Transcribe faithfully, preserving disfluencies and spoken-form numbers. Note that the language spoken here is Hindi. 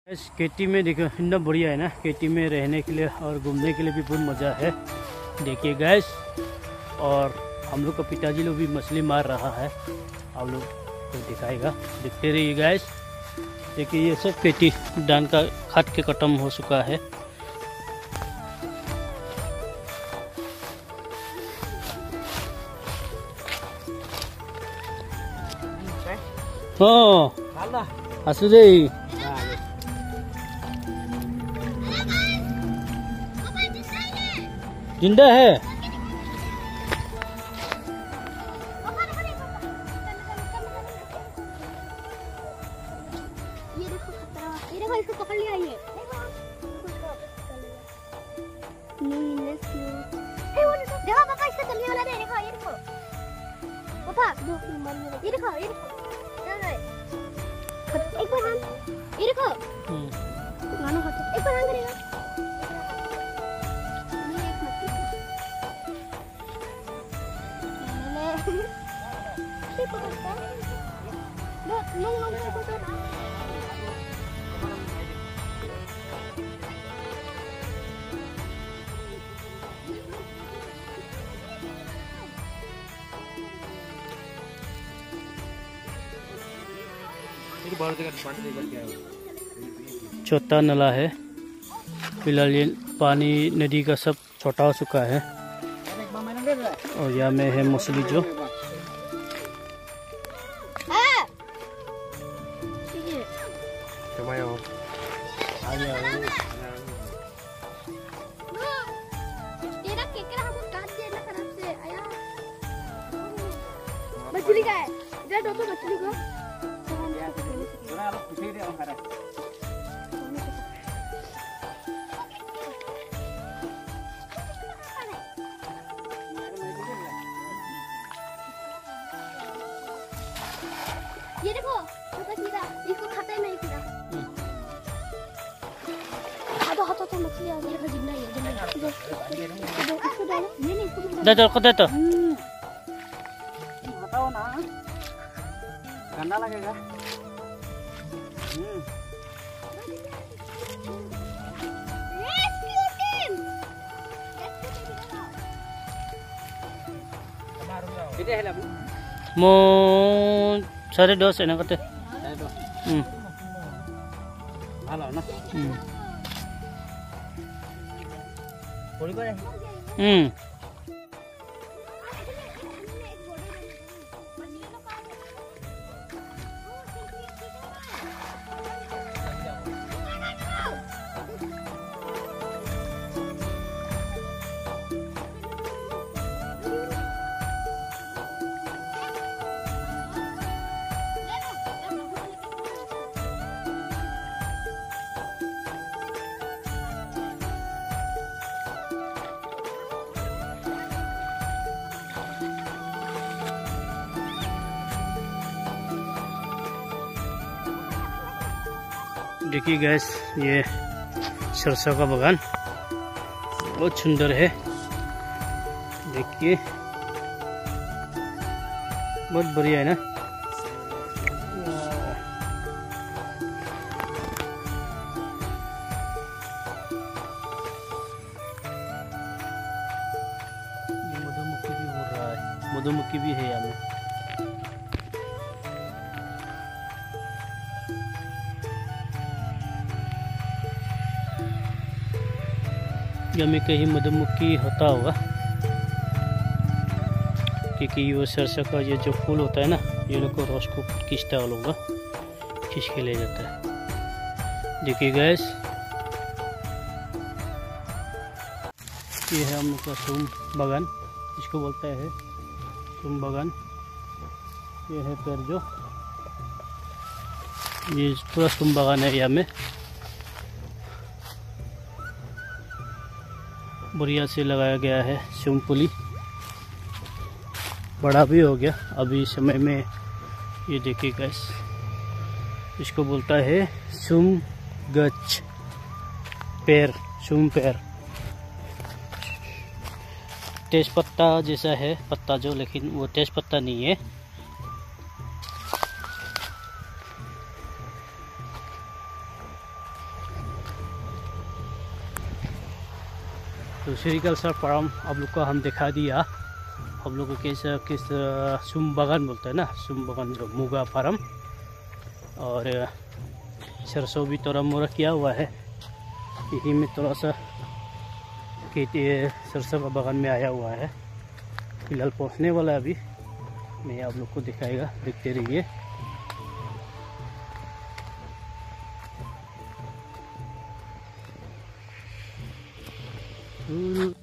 इस खेती में देखो इतना बढ़िया है ना, खेती में रहने के लिए और घूमने के लिए भी बहुत मज़ा है। देखिए गैस, और हम लोग का पिताजी लोग भी मछली मार रहा है, आप लोग को दिखाएगा, देखते रहिए गैस। देखिए ये सब खेती धान का खाद के खत्म हो चुका है। हाँ आसु दे जिंदा है। ये देखो खतरा, ये देखो इसको पकड़ लिया ये। देखो पापा इसका चलने वाला है, देखो ये देखो पापा, ये देखो ये देखो एक बार हम ये देखो मानो खाते एक बार हम करेगा ये पकड़ता लो लो लो पकड़ता। चौथा नला है, फिलहाल ये पानी नदी का सब छोटा हो चुका है। और यहाँ में है मछली जो मछली का है, इधर दो तो मछली को ये देखो सीधा इसको खाता है नहीं सीधा। हाथों हाथों तो मछली आ गई है, जिंदा ही है जिंदा। इसको डालो, ये नहीं इसको दे दो को दे तो बताओ ना, गंदा लगेगा। मो साढ़े दस है ना कते हम्म ভালো না हम्म পড়ি করে हम्म देखिए गैस, ये सरसों का बागान बहुत सुंदर है। देखिए बहुत बढ़िया है ना। मधुमक्खी भी उड़ रहा है, मधुमक्खी भी है यहाँ में। में कहीं मधुमक्खी होता होगा, क्योंकि वो सरसों का ये जो फूल होता है ना, ये लोग को रस को खींचता है, लोग खींच के ले जाता है। देखिए गैस, ये है हम लोग का सूम बागान, इसको बोलता है सूम बागान। ये है पेड़ जो, ये पूरा सूम बागान है। यहाँ में बढ़िया से लगाया गया है सूम पुली, बड़ा भी हो गया अभी समय में। ये देखिए गैस, इसको बोलता है सूम गच पेड़, सूम पेड़। तेज पत्ता जैसा है पत्ता जो, लेकिन वो तेज पत्ता नहीं है। तो सेरिकल्चर फार्म आप लोग को हम दिखा दिया। हम लोग को कैसा किस सुम बागान बोलते हैं ना, सुम बागान जो मुगा फार्म, और सरसों भी थोड़ा मोड़ा किया हुआ है। यही में थोड़ा सा खेती सरसों का बागान में आया हुआ है। फिलहाल पहुंचने वाला है अभी, मैं आप लोग को दिखाएगा, देखते रहिए।